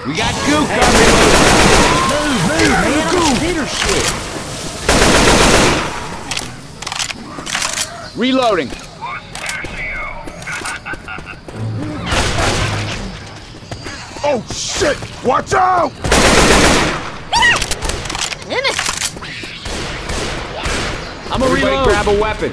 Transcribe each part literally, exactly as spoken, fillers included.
We got goo coming! Move, move, man! Goo! Hitter shit! Reloading! Oh shit! Watch out! I'm gonna reload. Grab a weapon.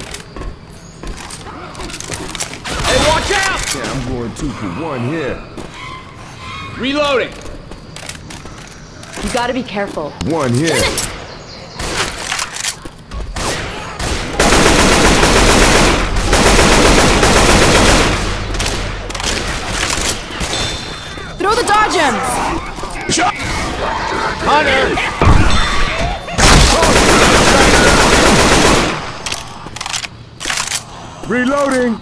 Hey, watch out! Yeah, I'm going two for one here. Reloading. You gotta be careful. One here. Throw the dodgems! Shot! Hunter! Reloading!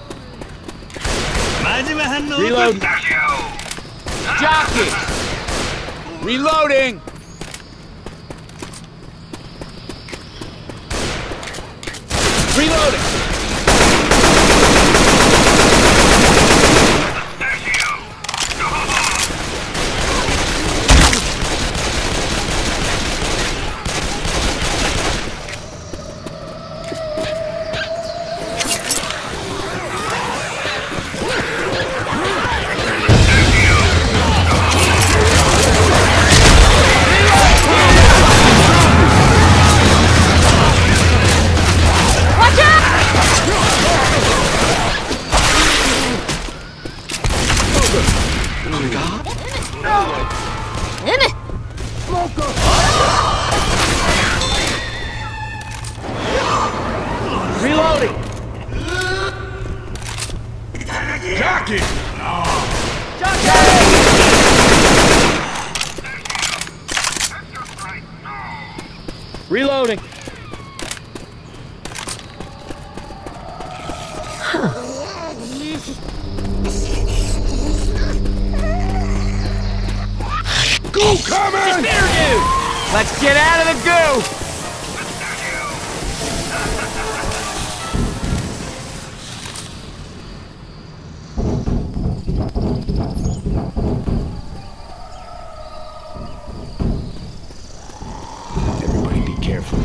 Reload! Jockey! Reloading! Reloading! Reloading! Jockey! Reloading! Goo coming! Let's get out of the goo! Everybody be careful.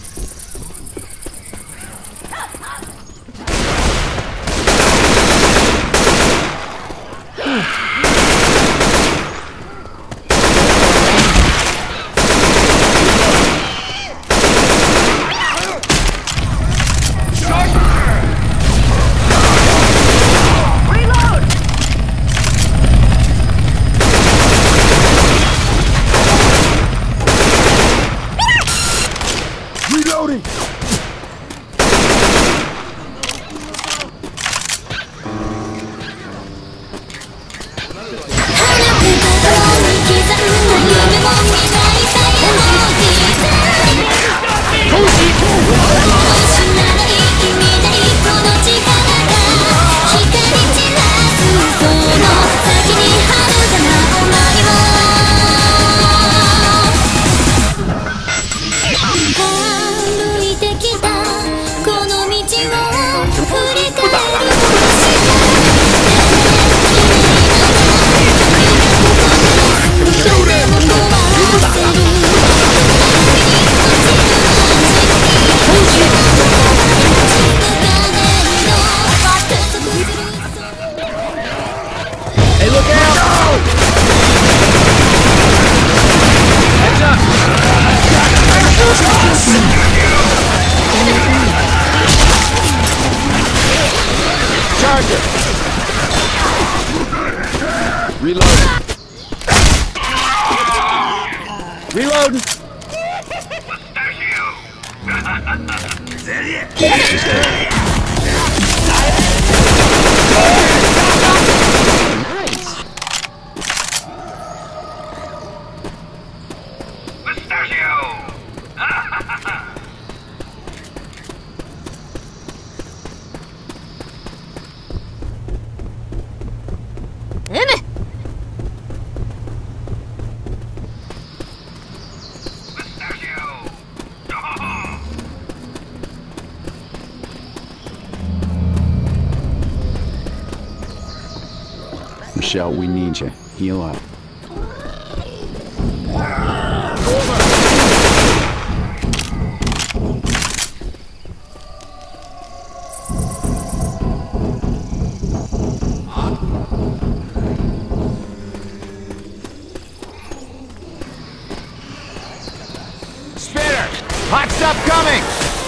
Reloading! Hey, look out! Heads up! Charger! Reload! Reload! Michelle, we need you. Heal up. Hot stuff coming!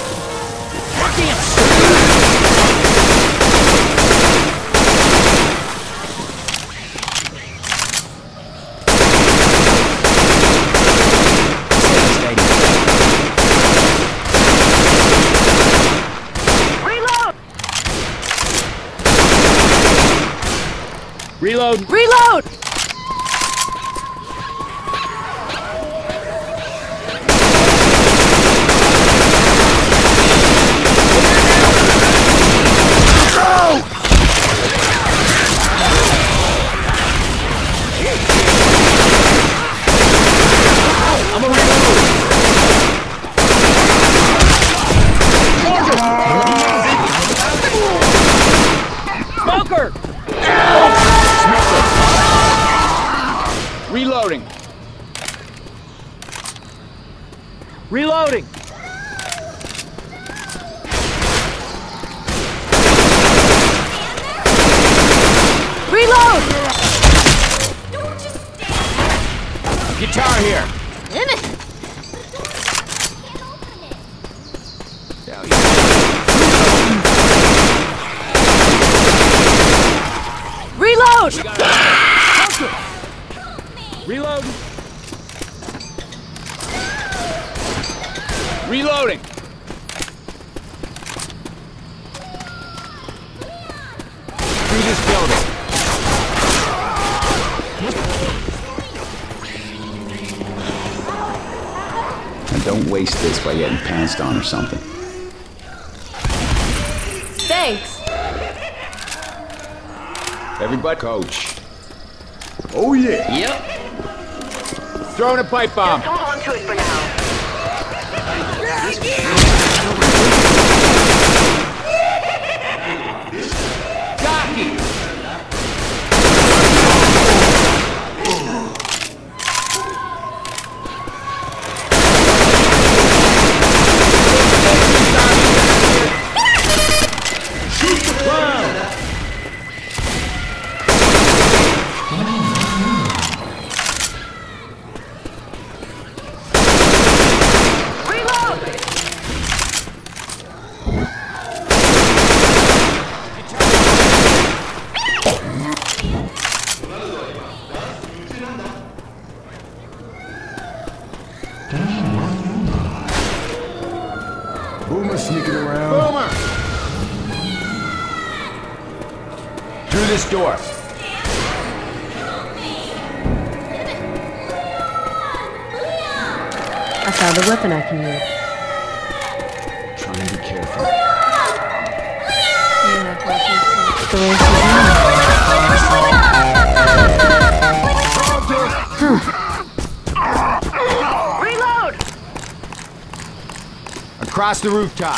Reload! Reload! Reload! I'm a reload! Smoker! Smoker! Reloading! Reloading! Reload! Guitar here! Reload! Reload! Reloading! Through this building. And don't waste this by getting pounced on or something. Thanks. Everybody, coach. Oh yeah. Yep. Throwing a pipe bomb. Hold on to it for now. Jockey! Shoot the clown! Boomer sneaking around. Boomer! Through this door. I found a weapon I can use. Try and be careful. Reload! Across the rooftop.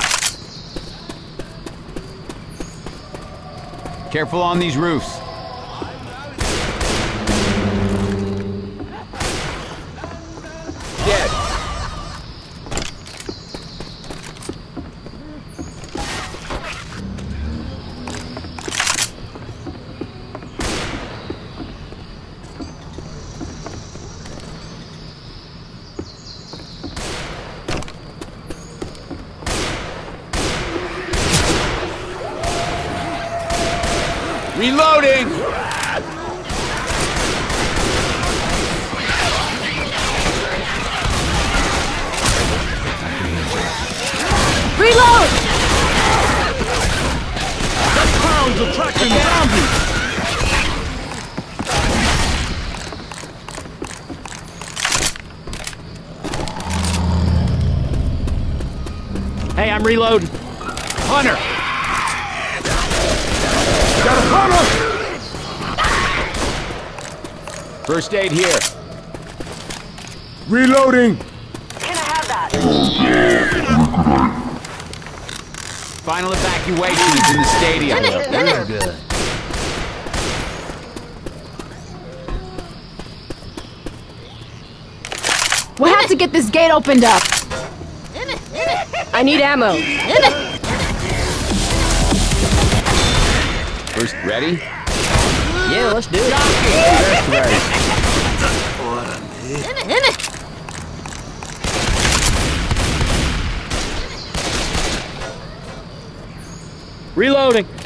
Careful on these roofs. Dead. Reloading! Reload! That clown's attracting zombies! Hey, I'm reloading. Hunter! Got a hunter! First aid here. Reloading! Can I have that? Final evacuation is in the stadium. Very good. We'll have to get this gate opened up. I need ammo. First, ready? Yeah, let's do it. First ready. Reloading.